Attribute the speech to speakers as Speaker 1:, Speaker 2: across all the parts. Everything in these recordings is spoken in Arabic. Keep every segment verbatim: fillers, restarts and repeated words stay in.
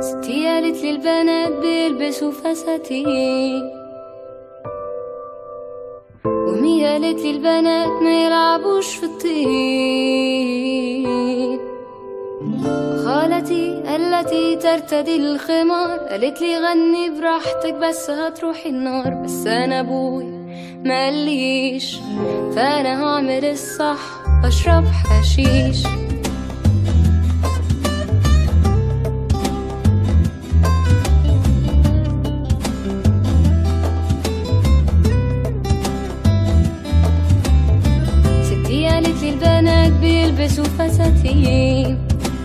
Speaker 1: ستي قالت لي البنات بيلبسوا فساتين، وأمي قالت لي البنات ما يلعبوش في الطين، خالتي التي ترتدي الخمار قالت لي غني براحتك بس هتروحي النار. بس أنا أبويا ما قاليش، فأنا هعمل الصح وأشرب حشيش. ستي قالت لي البنات بيلبسوا فساتين،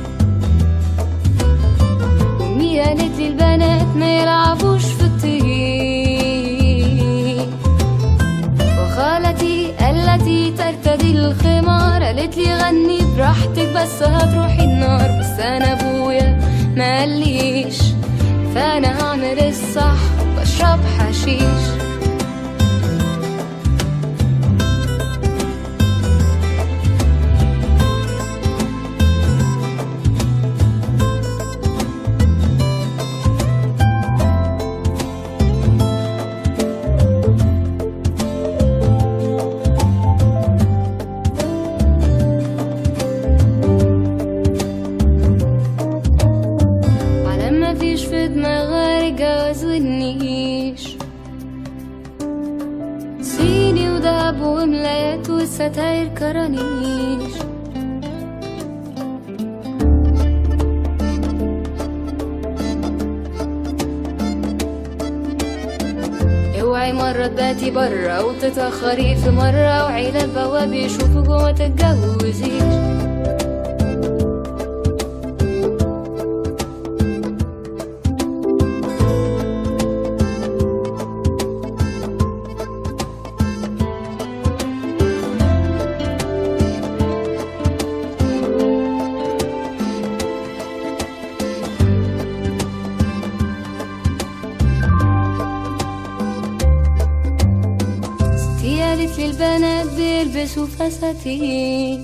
Speaker 1: وأمي قالت لي البنات ما يلعبوش في الطين، وخالتي التي ترتدي الخمار قالت لي غني براحتك بس هتروحي النار. بس أنا أبويا ما قاليش، فأنا هعمل الصح وأشرب حشيش. مفيش في دماغ غير الجواز والنيش، صيني ودهب وملايات والستاير كرانيش. اوعي مرة تباتي برا وتتأخري في مرة، وعيلة البواب يشوفوك وما تتجوزيش. قالت لي البنات بيلبسوا فساتين،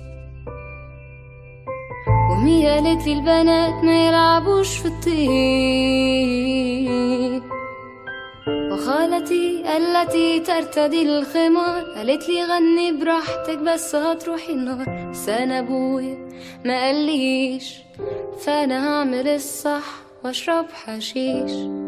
Speaker 1: وأمي قالت لي البنات ما يلعبوش في الطين، وخالتي التي ترتدي الخمار قالت لي غني براحتك بس هتروحي النار. بس أنا أبويا ما قاليش، فأنا هعمل الصح وأشرب حشيش.